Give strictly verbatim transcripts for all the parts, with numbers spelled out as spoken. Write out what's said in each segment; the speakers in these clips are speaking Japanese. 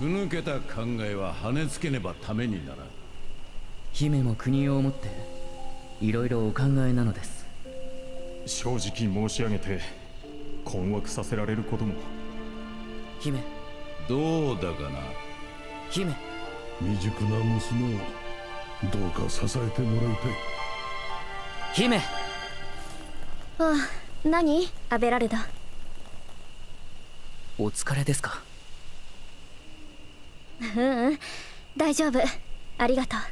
ふぬけた考えは跳ねつけねばためにならん。 姫も国を思っていろいろお考えなのです。 正直申し上げて困惑させられることも。 姫、 どうだかな。 姫、 未熟な娘をどうか支えてもらいたい。 姫。 ああ、何アベラルド。 お疲れですか。 ううん、大丈夫、ありがとう。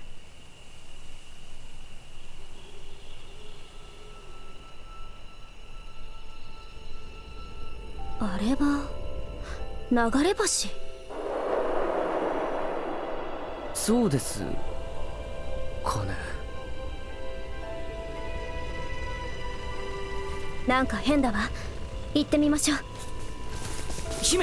あれは流れ星。 そうですかね。 なんか変だわ。行ってみましょう。 姫。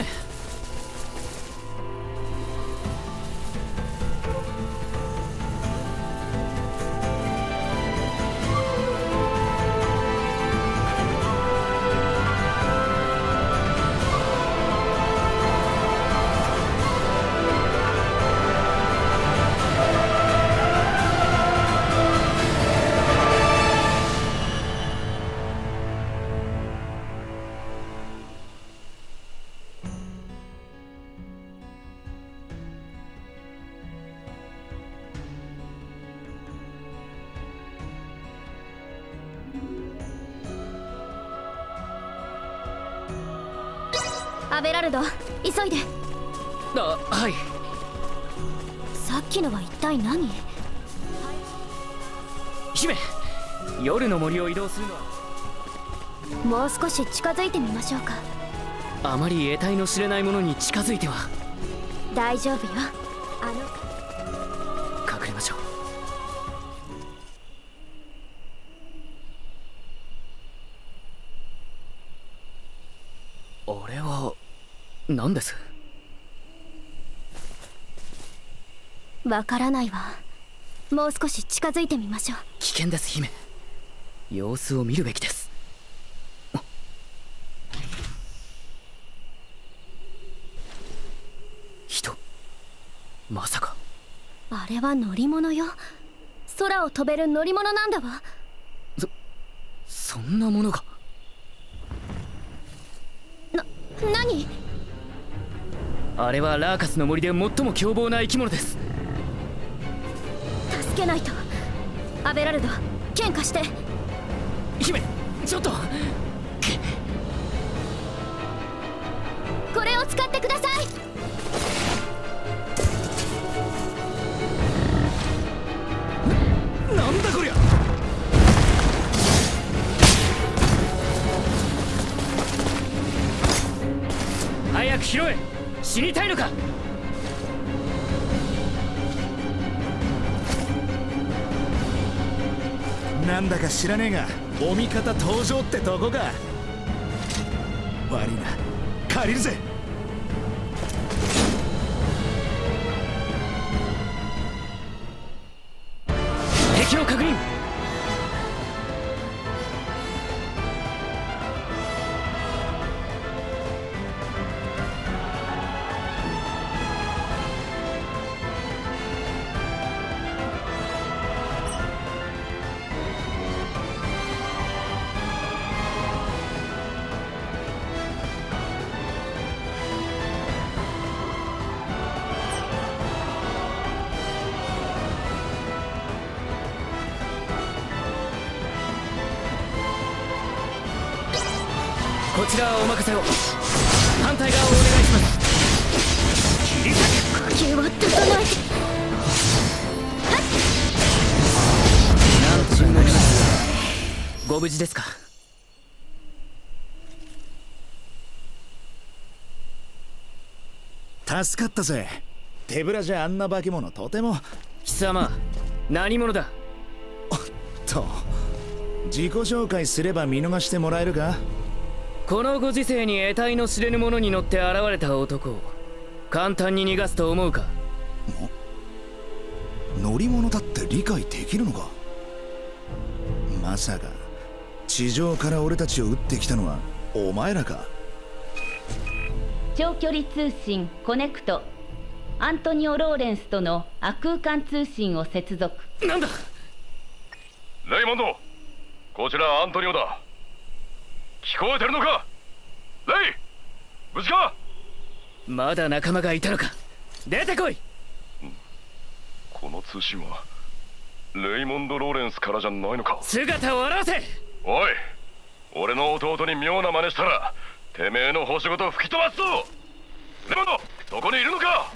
アベラルド、急いで。 あ、はい。 さっきのは一体何？ 姫、夜の森を移動するのは。 もう少し近づいてみましょうか。 あまり得体の知れないものに近づいては。 大丈夫よ。あの隠れましょう。あれは何です？ わからないわ。もう少し近づいてみましょう。 危険です、姫。様子を見るべきです。人、まさか。 あれは乗り物よ。空を飛べる乗り物なんだわ。 そそんなものが。 な、何？ あれはラーカスの森で最も凶暴な生き物です。 助けないと。アベラルド、剣貸して。 姫、ちょっと。 これを使ってください。 な、なんだこりゃ。早く拾え。死にたいのか。 なんだか知らねえがお味方登場ってとこか。悪いな、借りるぜ。 敵を確認。こちらはお任せを。反対側をお願いします。切り裂け。 呼吸を整えて。 なんとかなりますが、ご無事ですか。 助かったぜ。手ぶらじゃあんな化け物とても。 貴様、何者だ。 おっと、自己紹介すれば見逃してもらえるか。 このご時世に得体の知れぬものに乗って現れた男を簡単に逃がすと思うか。 乗り物だって理解できるのか。まさか地上から俺たちを撃ってきたのはお前らか。 長距離通信コネクト。 アントニオ・ローレンスとの亜空間通信を接続。 なんだ。 レイモンド、こちらアントニオだ。聞こえてるのかレイ、無事か。 まだ仲間がいたのか。出てこい。 この通信はレイモンド・ローレンスからじゃないのか。 姿を現せ。 おい、俺の弟に妙な真似したらてめえの星ごと吹き飛ばすぞ。レイモンド、そこにいるのか。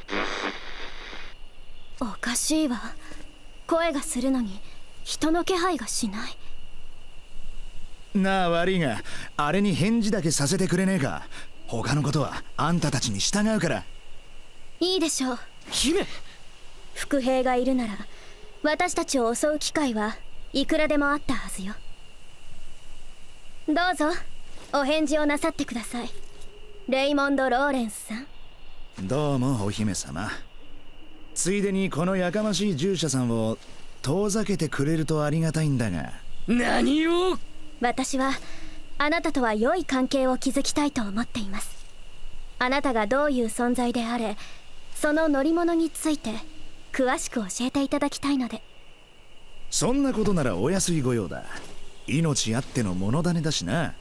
おかしいわ。声がするのに人の気配がしない。 なあ悪いが、あれに返事だけさせてくれねえか。他のことはあんたたちに従うから。 いいでしょう。 姫。 伏兵がいるなら私たちを襲う機会はいくらでもあったはずよ。どうぞお返事をなさってください、レイモンド・ローレンスさん。 どうもお姫様。ついでにこのやかましい従者さんを遠ざけてくれるとありがたいんだが。 何を。 私はあなたとは良い関係を築きたいと思っています。あなたがどういう存在であれ、その乗り物について詳しく教えていただきたいので。 そんなことならお安い御用だ。命あっての物種だしな。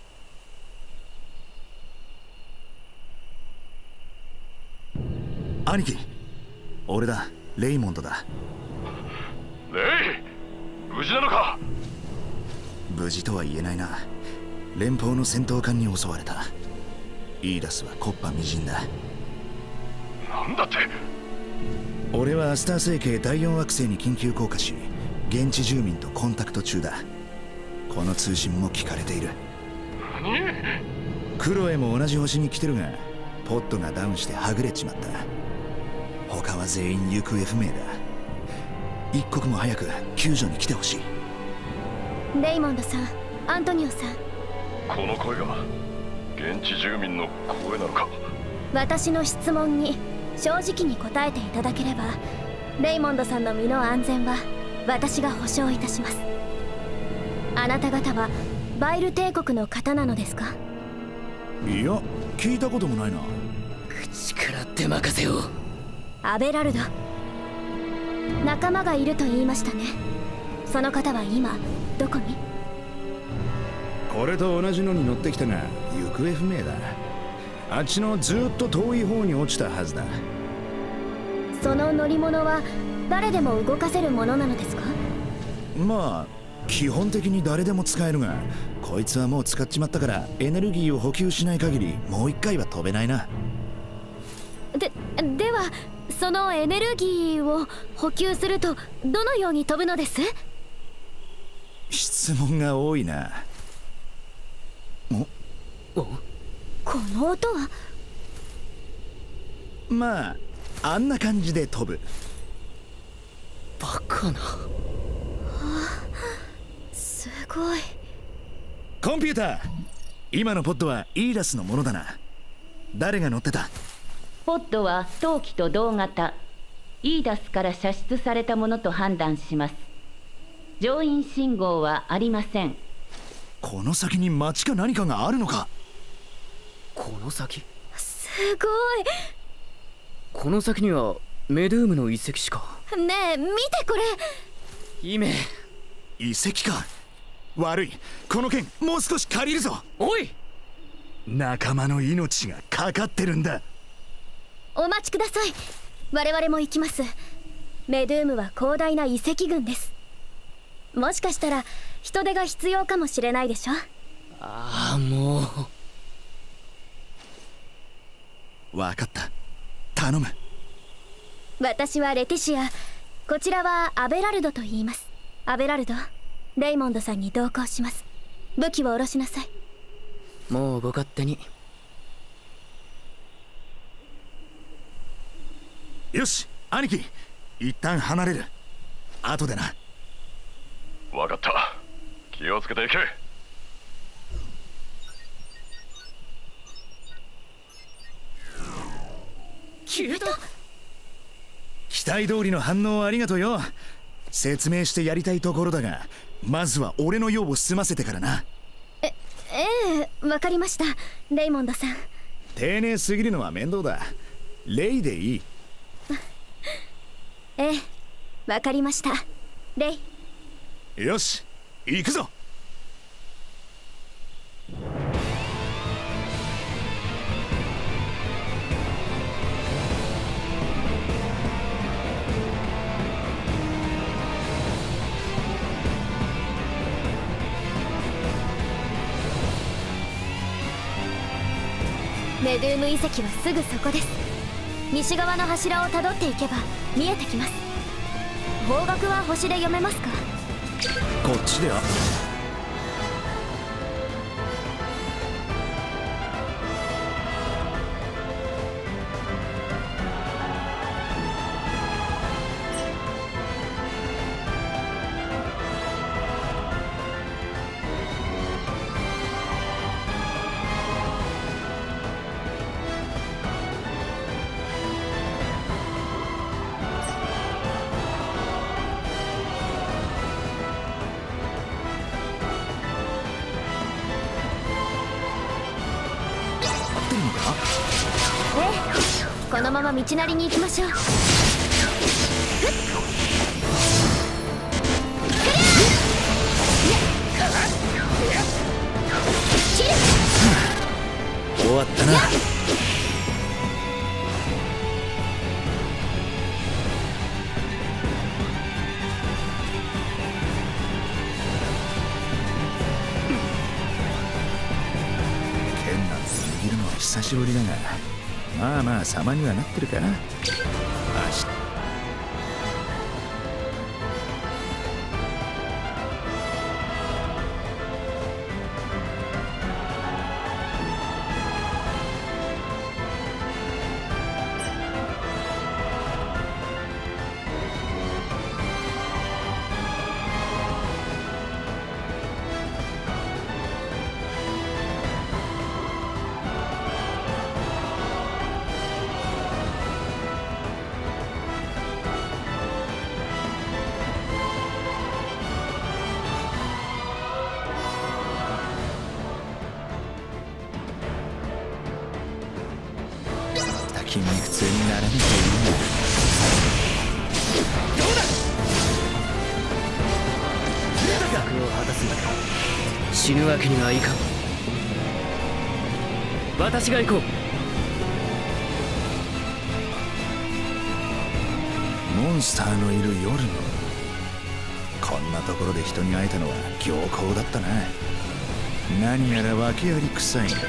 兄貴、俺だ、レイモンドだ。 レイ、無事なのか。 無事とは言えないな。連邦の戦闘艦に襲われた。イーダスは木っ端みじんだ。 なんだって。 俺はアスター星系だいよん惑星に緊急降下し、現地住民とコンタクト中だ。この通信も聞かれている。 何。 クロエも同じ星に来てるが、ポッドがダウンしてはぐれちまった。他は全員行方不明だ。一刻も早く救助に来てほしい。 レイモンドさん、アントニオさん、 この声が現地住民の声なのか。 私の質問に正直に答えていただければ、レイモンドさんの身の安全は私が保証いたします。あなた方はバイル帝国の方なのですか。 いや、聞いたこともないな。 口から手任せを。 アベラルド、仲間がいると言いましたね。その方は今どこに。 これと同じのに乗ってきたが行方不明だ。あっちのずっと遠い方に落ちたはずだ。 その乗り物は誰でも動かせるものなのですか。 まあ基本的に誰でも使えるが、こいつはもう使っちまったからエネルギーを補給しない限りもう一回は飛べないな。 でではそのエネルギーを補給するとどのように飛ぶのです。 質問が多いな。 おこの音は。 まああんな感じで飛ぶ。 バカな。 すごい。 コンピューター、今のポッドはイーダスのものだな。誰が乗ってた。 ポッドは冬季と同型イーダスから射出されたものと判断します。乗員信号はありません。 この先に町か何かがあるのか。 この先。 すごこの先にはメドゥームの遺跡しか。 い。ねえ見てこれ。 姫。 遺跡か。悪い、この剣もう少し借りるぞ。 おい、 仲間の命がかかってるんだ。 お待ちください。我々も行きます。メドゥームは広大な遺跡群です。もしかしたら人手が必要かもしれないでしょ。 ああもう分かった、頼む。 私はレティシア、こちらはアベラルドと言います。アベラルド、レイモンドさんに同行します。武器を下ろしなさい。 もうご勝手に。 よし兄貴、一旦離れる。後でな。 分かった、気をつけていけ。 消えた。 期待通りの反応ありがとうよ。説明してやりたいところだが、まずは俺の用を済ませてからな。 え、ええ、わかりました、レイモンドさん。 丁寧すぎるのは面倒だ。レイでいい。 ええ、わかりました。レイ。 よし、行くぞ。 メドゥーム遺跡はすぐそこです。西側の柱をたどっていけば見えてきます。方角は星で読めますか？ こっちではこのまま道なりに行きましょう。 終わったな。剣なんて握るのは久しぶりだが、まあまあ様にはなってるかな。足筋肉痛にならなきゃいいな。 どうだ。役を果たすんだから死ぬわけにはいかん。私が行こう。モンスターのいる夜のこんなところで人に会えたのは行幸だったな。何やら訳あり臭いんだ。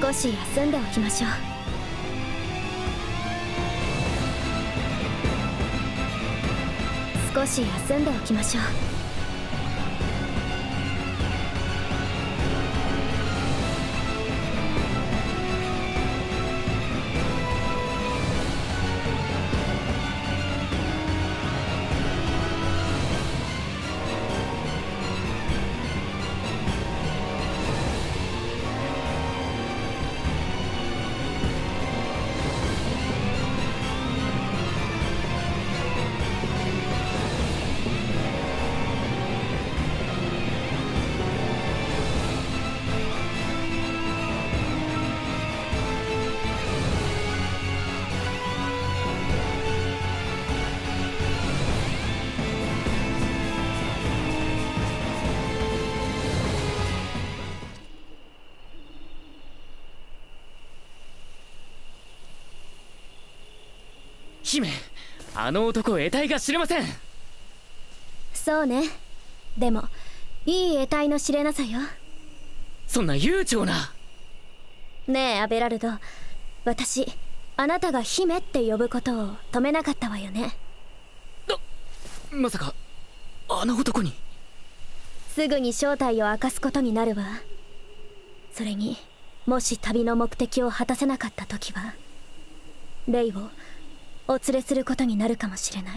少し休んでおきましょう。少し休んでおきましょう。 姫、あの男得体が知れません。 そうね。でもいい得体の知れなさよ。 そんな悠長な。 ねえアベラルド、私あなたが姫って呼ぶことを止めなかったわよね。 まさかあの男に。 すぐに正体を明かすことになるわ。それにもし旅の目的を果たせなかった時はレイをお連れすることになるかもしれない。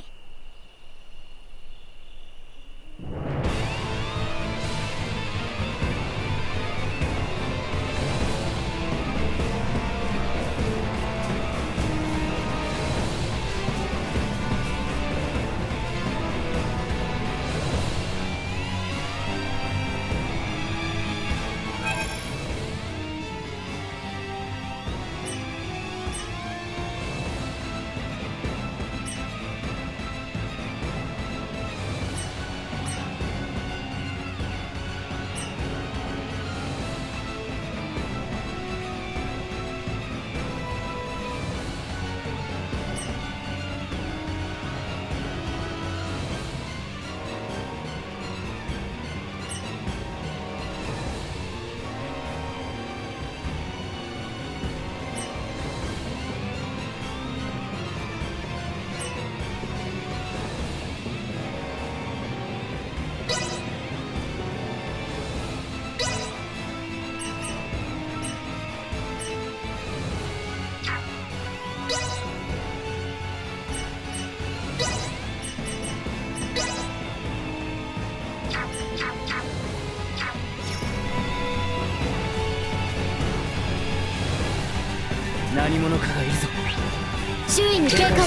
何者かがいるぞ。 周囲に警戒を。少しは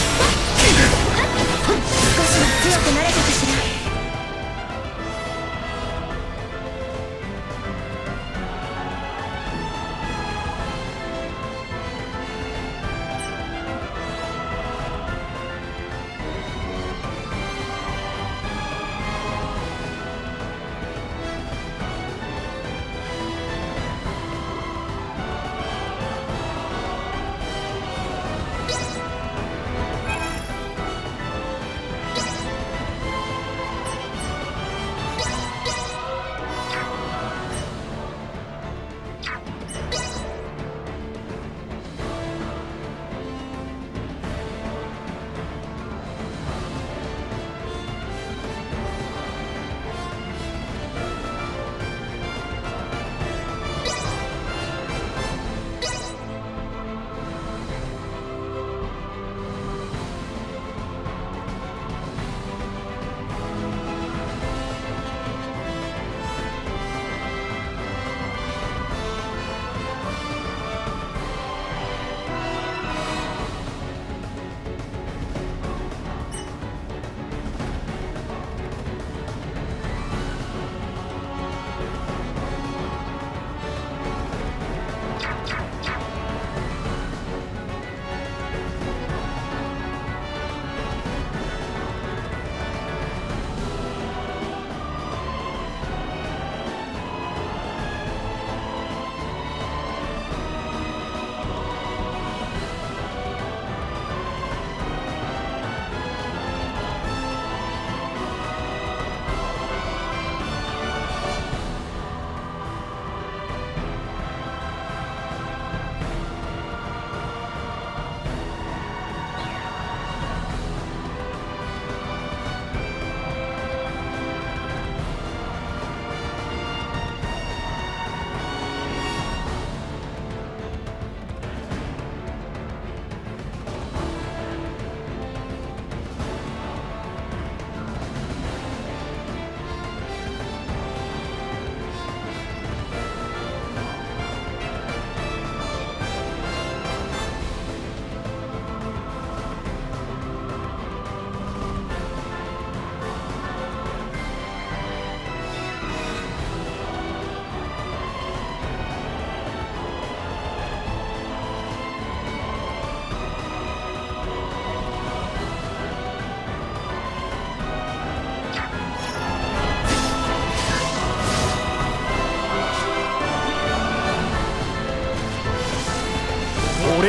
強くなれたかしら。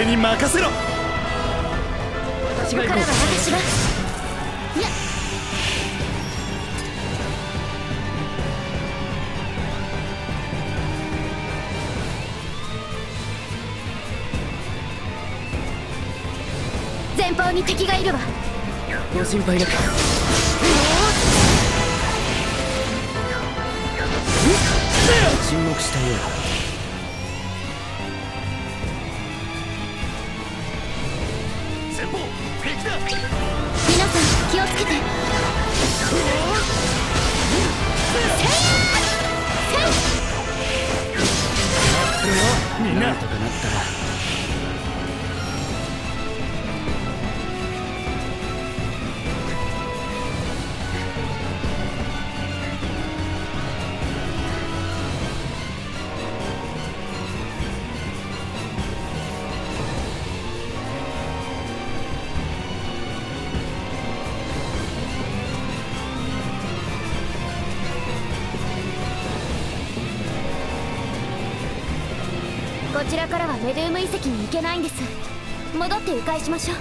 に任せろ。私が行こう。 ここからは私が。いや前方に敵がいるわ。 ご心配なく。沈黙したようだ。前方敵だ。 皆さん気をつけて。 みんななんとかなったら。 こちらからはメドゥーム遺跡に行けないんです。戻って迂回しましょう。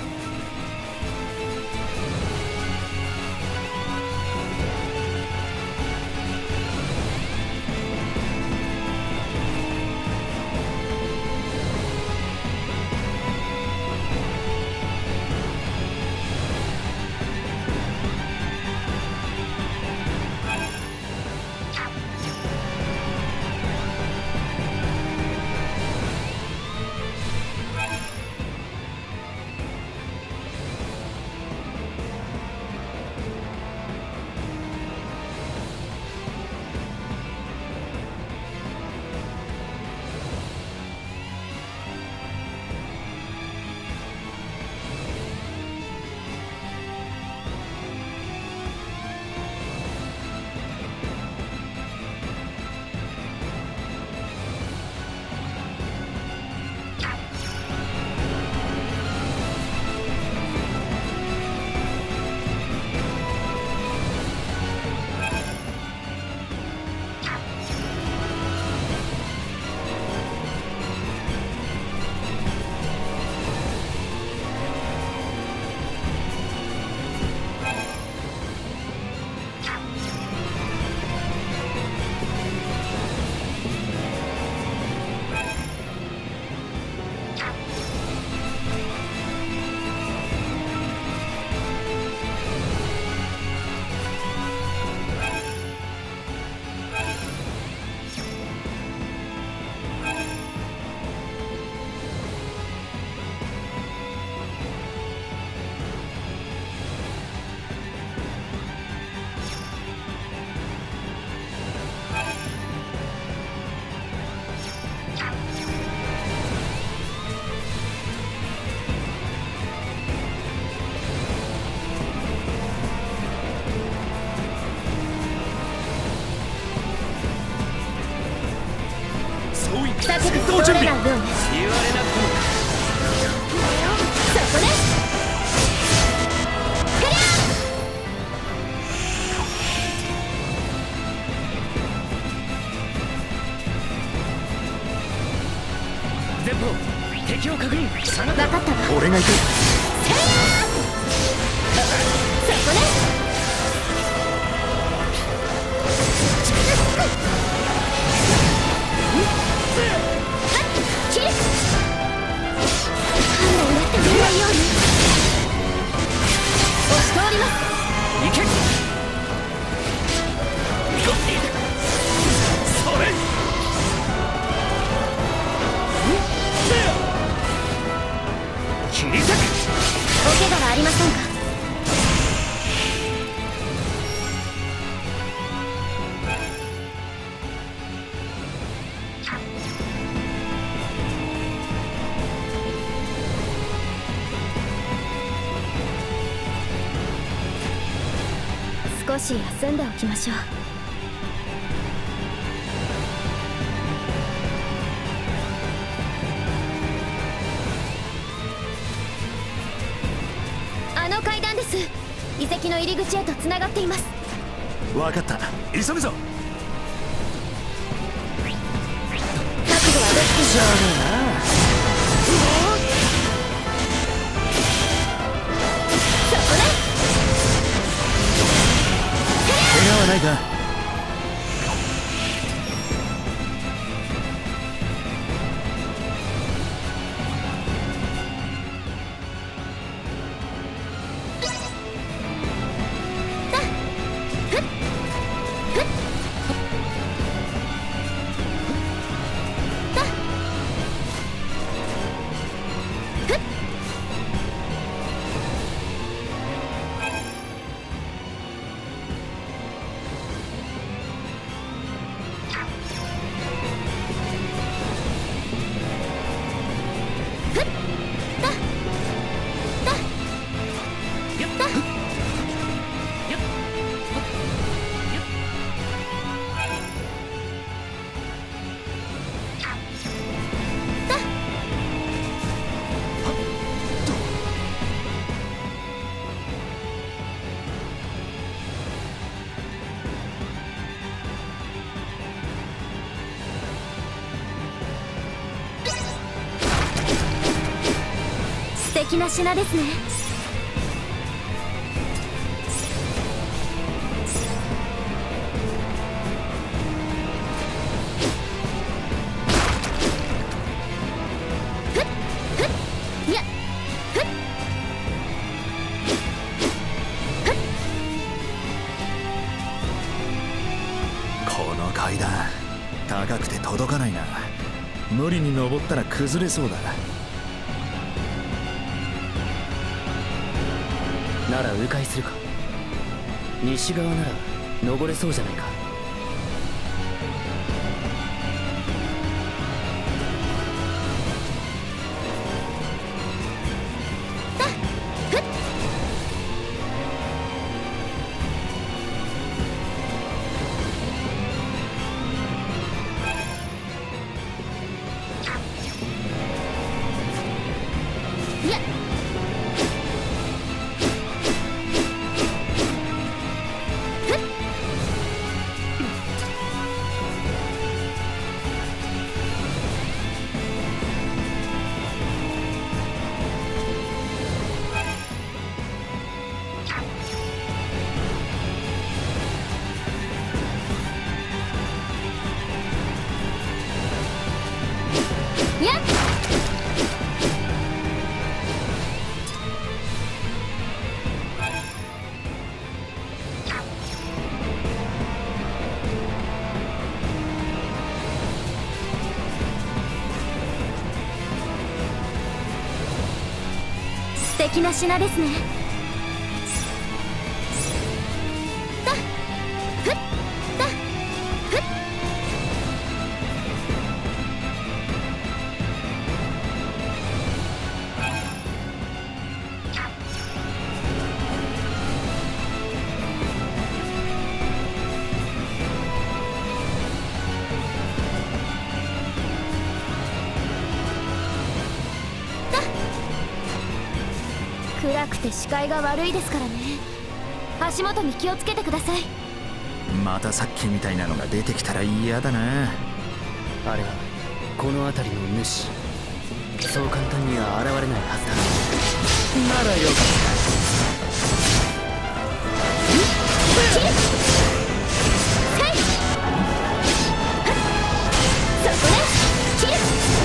戦闘準備。言われなくても。そこでクリア。 前方敵を確認。 分かったわ。 俺が行く。 そこでキリッ。判断やってくれないように押し通ります。 行け。それ。切り裂く。 お怪我はありませんか。少し休んでおきましょう。あの階段です。遺跡の入り口へとつながっています。 分かった、急ぐぞ。 覚悟はできている。 じゃあねえな。 ないか。 素敵な品ですね。ふっふっやっふっふっ。 この階段高くて届かないな。無理に登ったら崩れそうだ。 なら迂回するか。西側なら登れそうじゃないか。 やっやっ素敵な品ですね。だっふっだっふっ。暗くて視界が悪いですからね。足元に気をつけてください。 またさっきみたいなのが出てきたら嫌だな。 あれはこの辺りの主。そう簡単には現れないはずだ。ならよかった。 切るはいそこね切る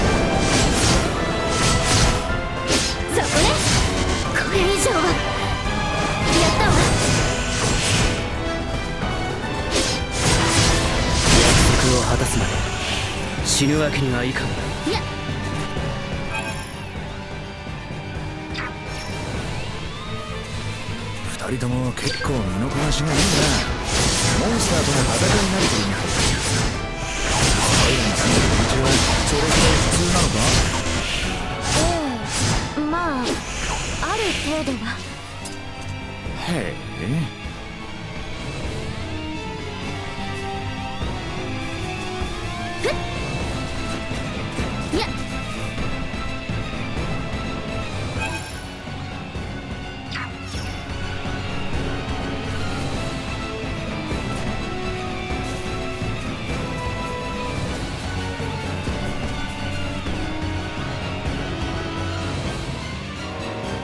そこね。これ以上はやったわ。 約束を果たすまで死ぬわけにはいかん。 いや二人とも結構身のこなしがいいな。モンスターとの戦いになるといいな。アイラに住んでる道はそれくらい普通なのか。 ええまあある程度は。 へえ。 いや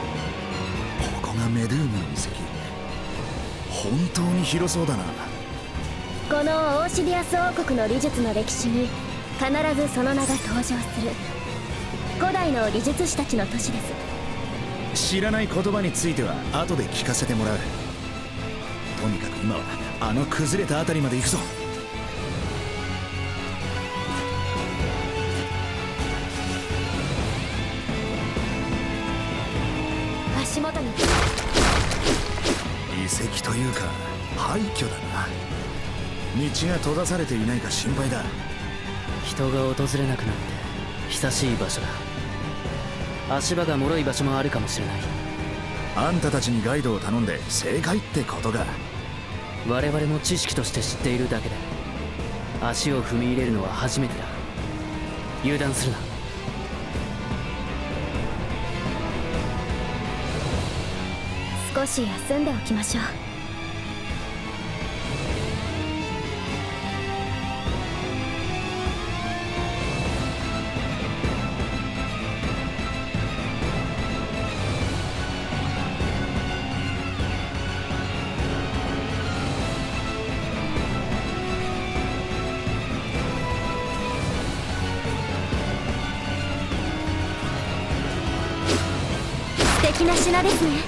ここがメドゥームの遺跡。本当に広そうだな。 のオーシディアス王国の理術の歴史に必ずその名が登場する古代の理術師たちの都市です。 知らない言葉については後で聞かせてもらう。とにかく今はあの崩れたあたりまで行くぞ。 足元に遺跡というか廃墟だな。道が閉ざされていないか心配だ。 人が訪れなくなって久しい場所だ。足場が脆い場所もあるかもしれない。 あんたたちにガイドを頼んで正解ってことが。 我々も知識として知っているだけで足を踏み入れるのは初めてだ。油断するな。 少し休んでおきましょう。素敵な品ですね。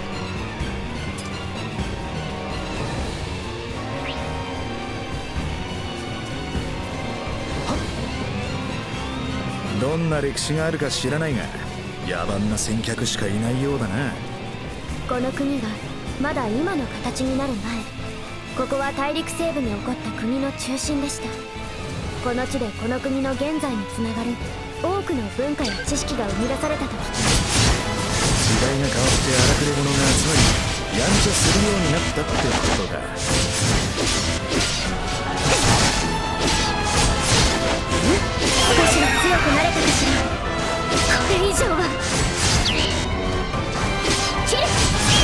どんな歴史があるか知らないが野蛮な先客しかいないようだな。 この国がまだ今の形になる前、ここは大陸西部に起こった国の中心でした。この地でこの国の現在につながる多くの文化や知識が生み出されたと聞きます。 時代が変わって荒くれ者が集まりやんちゃするようになったってことだ。 少しは強くなれたかしら。これ以上は切る。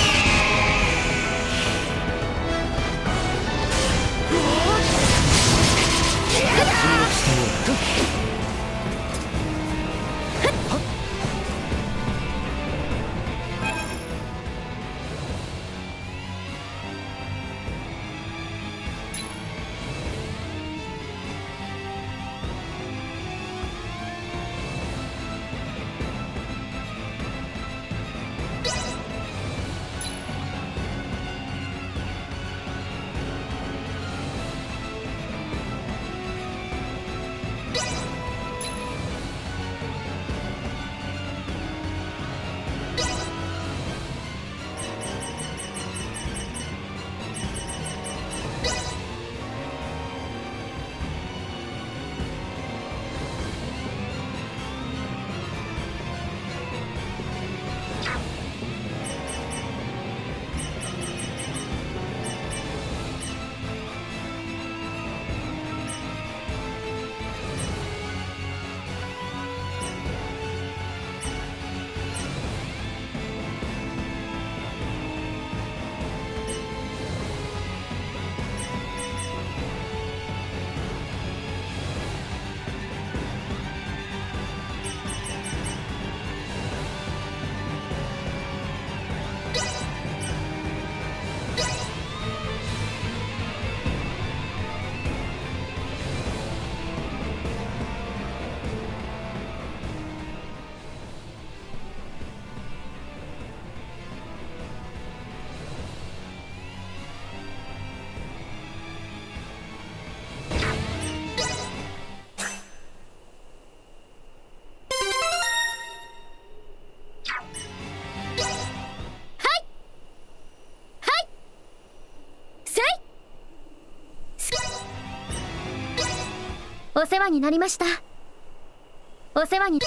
お世話になりました。お世話に。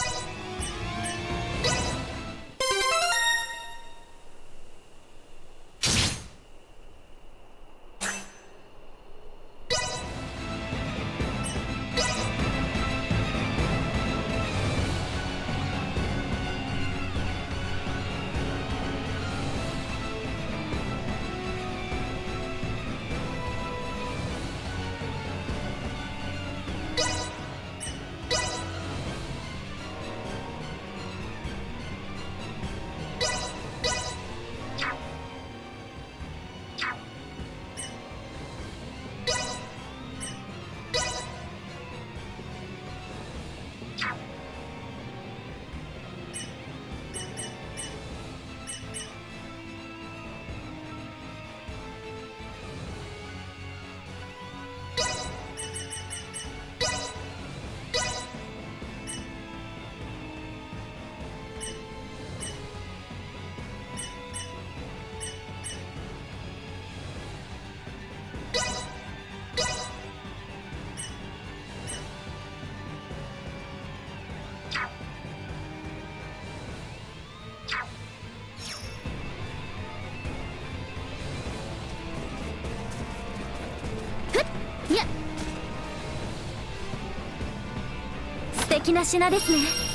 敵な品ですね。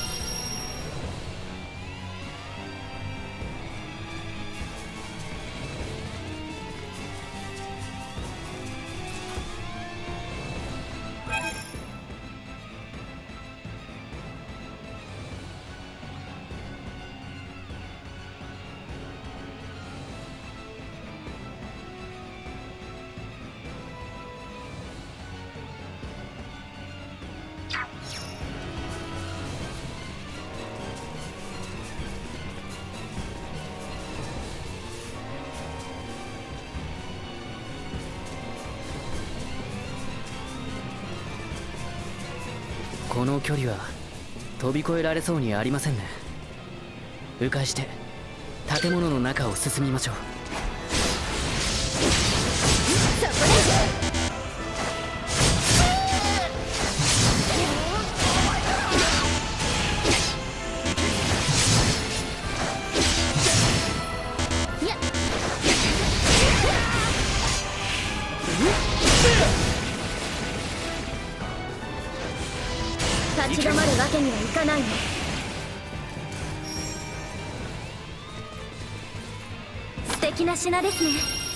この距離は飛び越えられそうにありませんね。迂回して建物の中を進みましょう。 そこで立ち止まるわけにはいかないの。素敵な品ですね。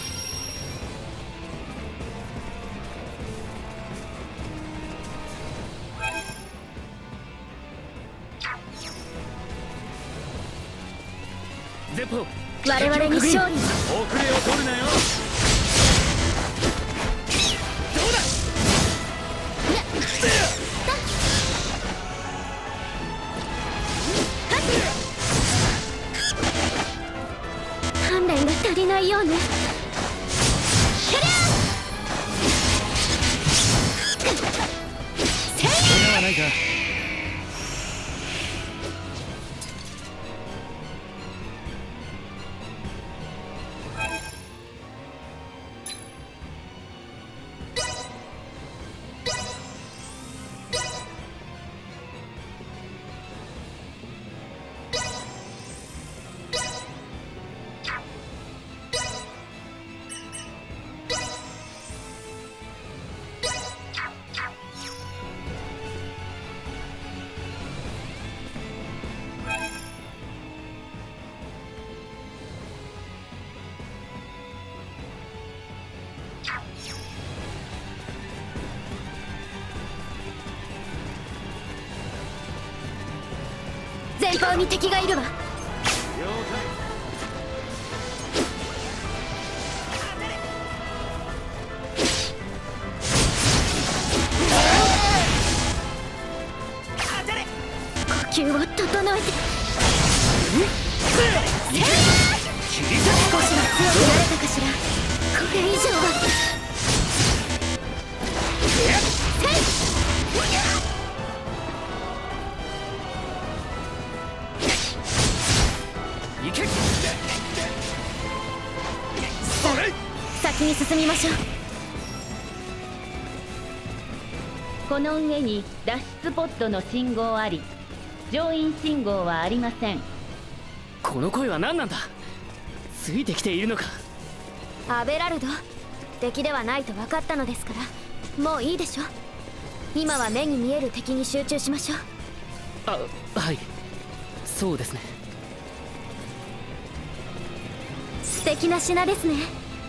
前方我々に勝利を。 遅れを取るなよ。 鍛錬が足りないようね。 怪我はないか。 前方に敵がいるわ。呼吸を整えて。少しは強くなれたかしら。これ以上は。先に進みましょう。 この上に脱出ポットの信号あり、乗員信号はありません。 この声は何なんだ。ついてきているのか。 アベラルド、敵ではないと分かったのですから、もういいでしょ。今は目に見える敵に集中しましょう。 あ、はい、そうですね。 素敵な品ですね。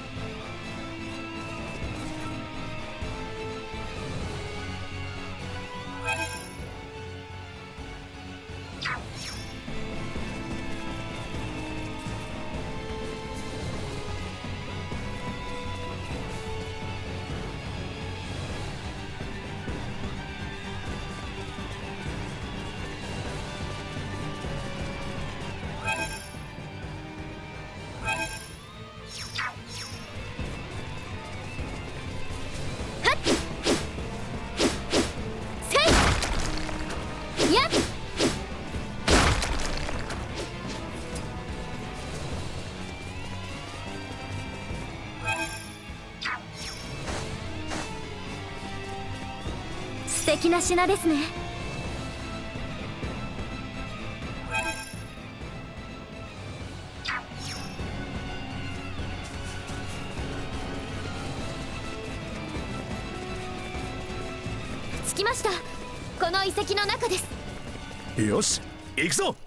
素敵な品ですね。着きました。 この遺跡の中です。 よし行くぞ。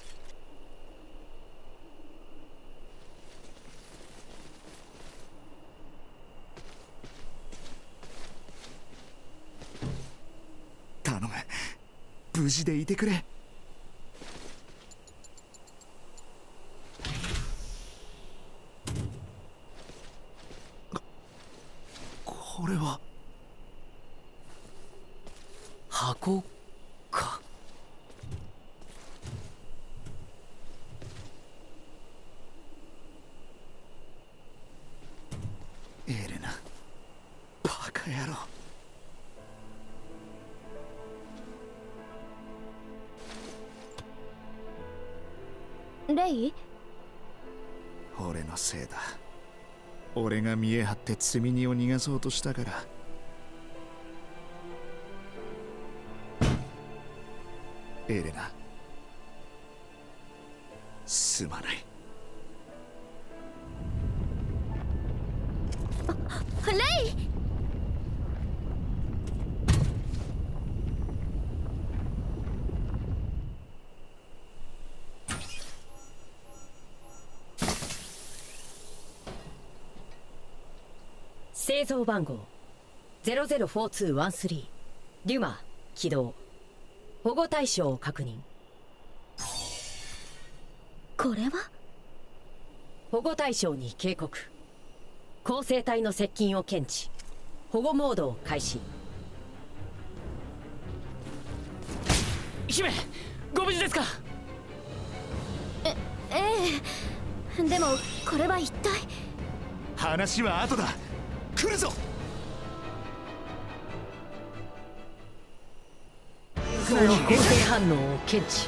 頼む、無事でいてくれ。これは箱か。 エレナ、バカ野郎。 レイ、 俺のせいだ。俺が見え張って積み荷を逃がそうとしたから。エレナ、すまない。 レイ。 製造番号ゼロゼロフォーツーワンスリー、デュマ起動。保護対象を確認。 これは保護対象に警告。構成体の接近を検知。保護モードを開始。 姫、ご無事ですか？ え、ええ。でもこれは一体。 話は後だ。来るぞ。 構成反応を検知。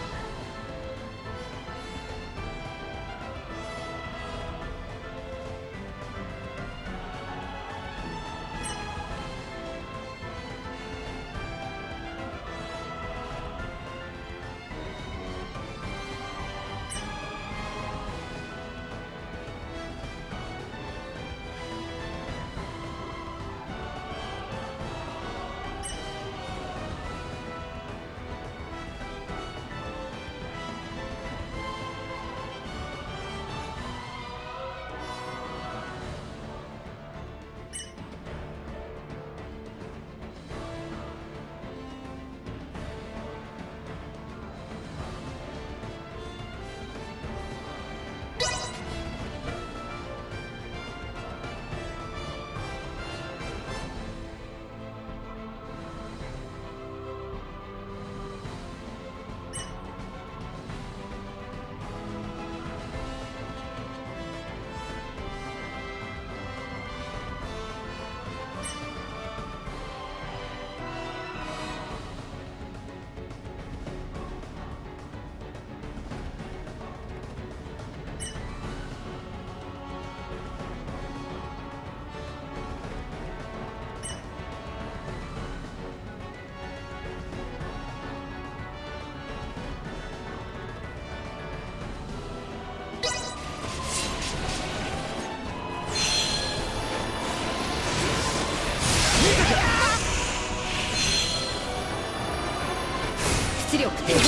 出力低下。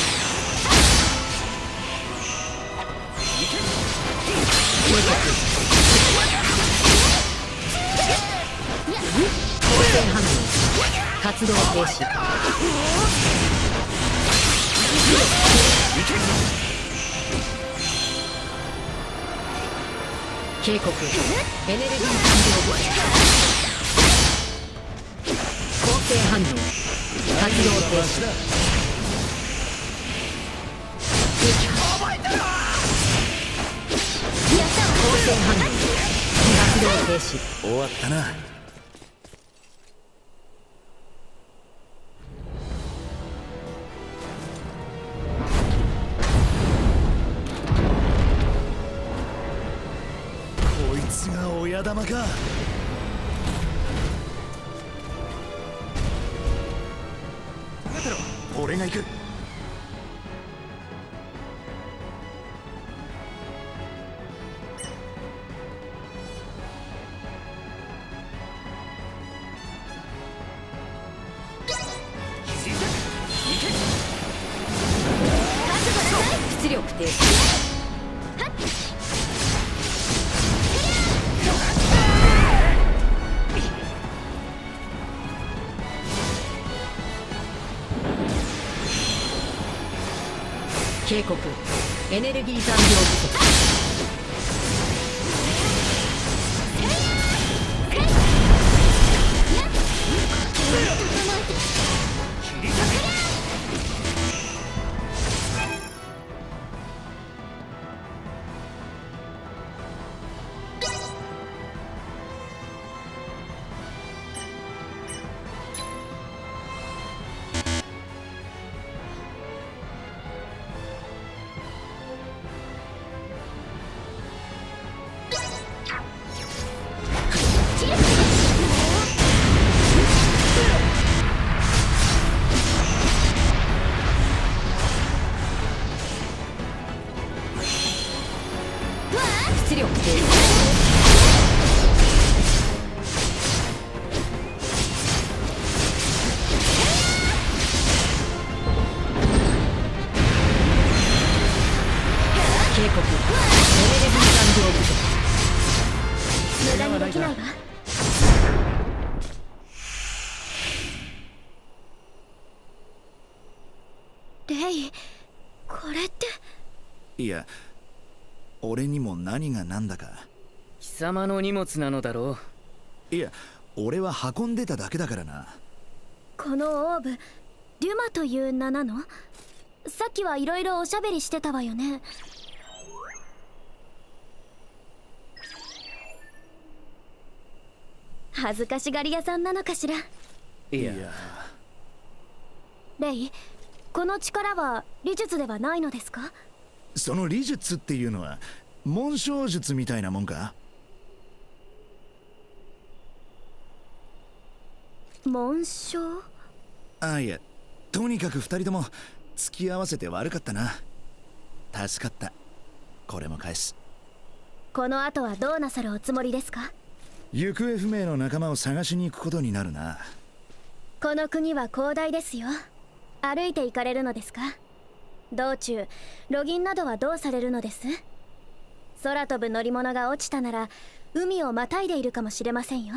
光線反応活動停止。警告エネルギー産業部光線反応活動停止。光線反応活動停止。 終わったな。こいつが親玉か。俺が行く。 停止。警告、エネルギー残量不足。出力停止。警告、エネルギー残量不足。 無駄にできないわ。レイ、これって。 いや、俺にも何が何だか。 貴様の荷物なのだろう。いや、俺は運んでただけだからな。 このオーブ、デュマという名なの？さっきはいろいろおしゃべりしてたわよね。恥ずかしがり屋さんなのかしら。 いや、 レイ、この力は理術ではないのですか？ その理術っていうのは紋章術みたいなもんか？ 紋章？ あ、いや、とにかく二人とも付き合わせて悪かったな。助かった。これも返す。 この後はどうなさるおつもりですか？ 行方不明の仲間を探しに行くことになるな。 この国は広大ですよ。歩いて行かれるのですか？道中ロギンなどはどうされるのです？空飛ぶ乗り物が落ちたなら海をまたいでいるかもしれませんよ。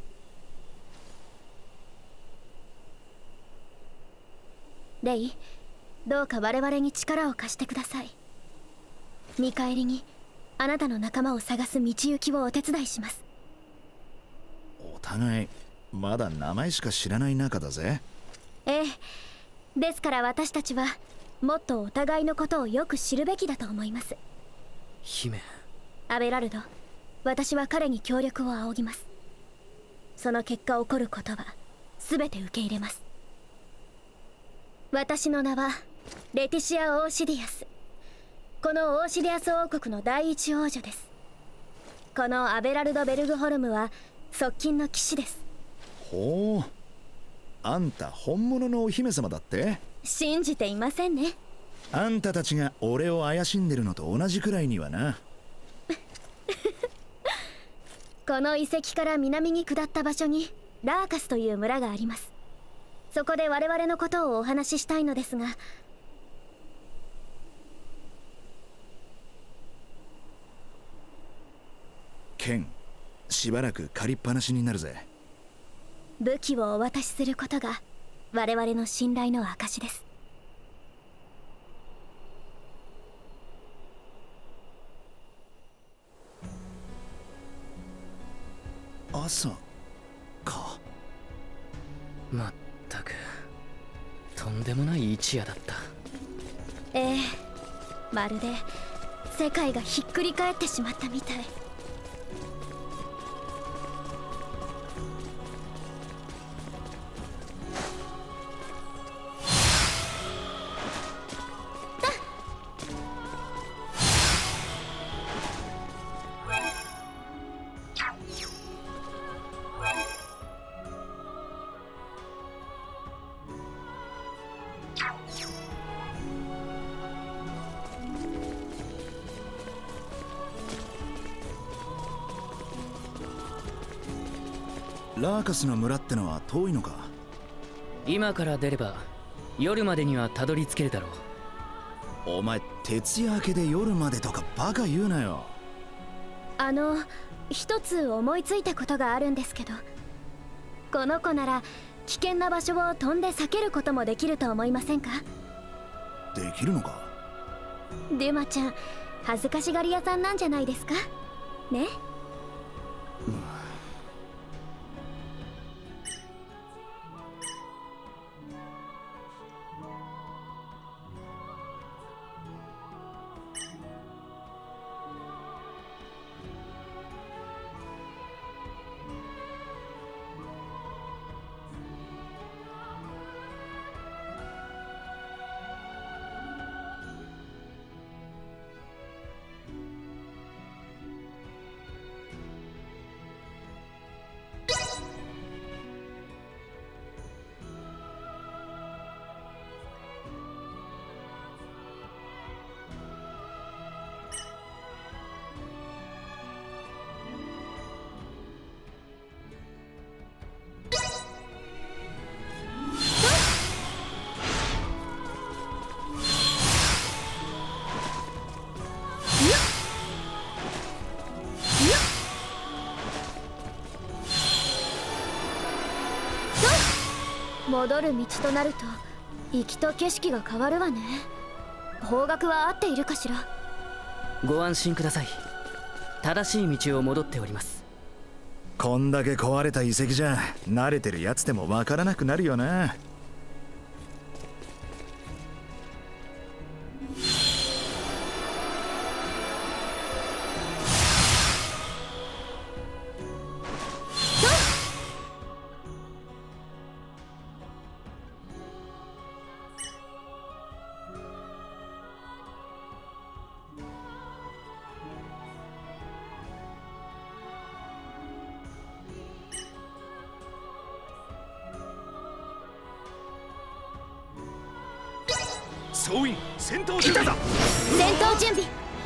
レイ、どうか我々に力を貸してください。見返りにあなたの仲間を探す道行きをお手伝いします。 お互いまだ名前しか知らない仲だぜ。 ええ、ですから私たちはもっとお互いのことをよく知るべきだと思います。 姫。 アベラルド、私は彼に協力を仰ぎます。その結果起こることは全て受け入れます。私の名はレティシア・オーシディアス。このオーシディアス王国の第一王女です。このアベラルド・ベルグホルムは側近の騎士です。 ほう、あんた本物のお姫様だって？ 信じていませんね。 あんたたちが俺を怪しんでるのと同じくらいにはな。 この遺跡から南に下った場所にラーカスという村があります。そこで我々のことをお話ししたいのですが。 ケン、しばらく借りっぱなしになるぜ。 武器をお渡しすることが我々の信頼の証です。 朝か。 まったくとんでもない一夜だった。 ええ、まるで世界がひっくり返ってしまったみたい。 ラーカスの村ってのは遠いのか？ 今から出れば夜までにはたどり着けるだろう。 お前徹夜明けで夜までとかバカ言うなよ。 あの一つ思いついたことがあるんですけど、この子なら危険な場所を飛んで避けることもできると思いませんか？ できるのか？ デュマちゃん恥ずかしがり屋さんなんじゃないですかね。戻る道となると行きと景色が変わるわね。方角は合っているかしら？ ご安心ください。正しい道を戻っております。 こんだけ壊れた遺跡じゃ慣れてるやつでもわからなくなるよな。 総員戦闘準備だ。 戦闘準備。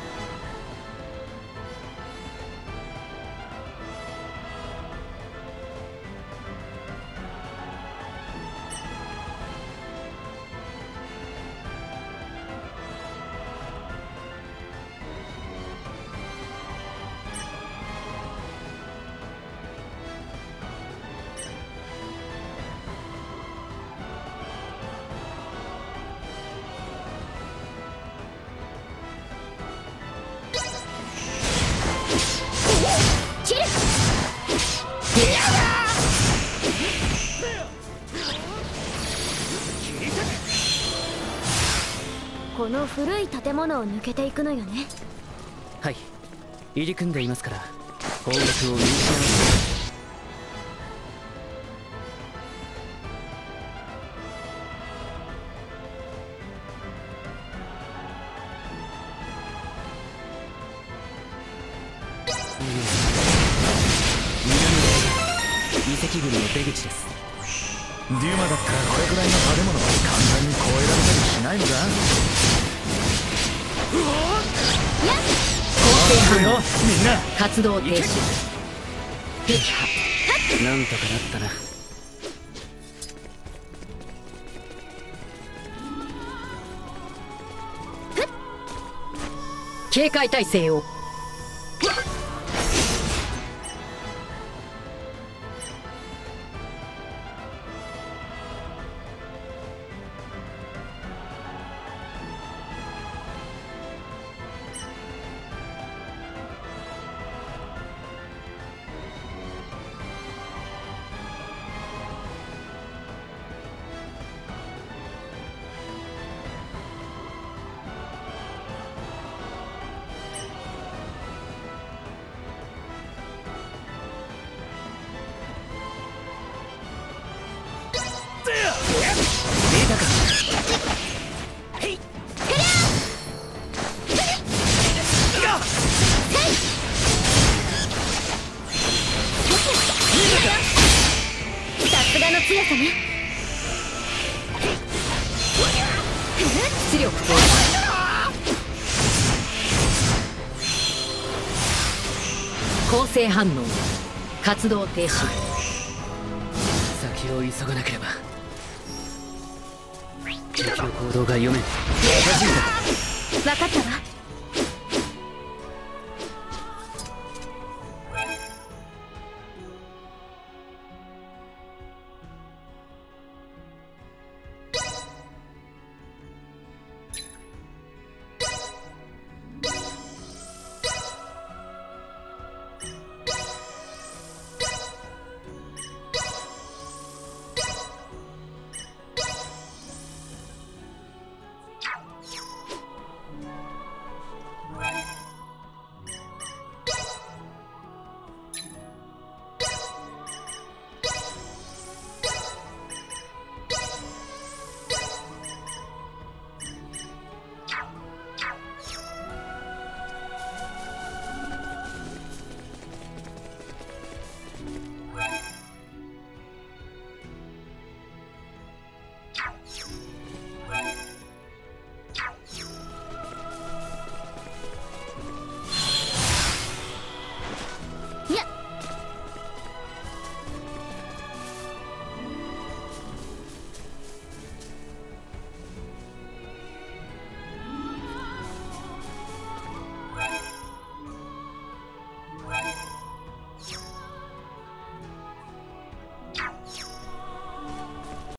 この古い建物を抜けていくのよね。 はい、入り組んでいますから方角を見失わず。遺跡群の出口です。 デュマだったらこれくらいの建物は簡単に越えられたりしないのか？ 構成反応みんな活動停止。 なんとかなったな。 警戒態勢を。 さすがの強さね。 出力と構成反応活動停止。 先を急がなければ。緊急行動が読めん。 分かったわ。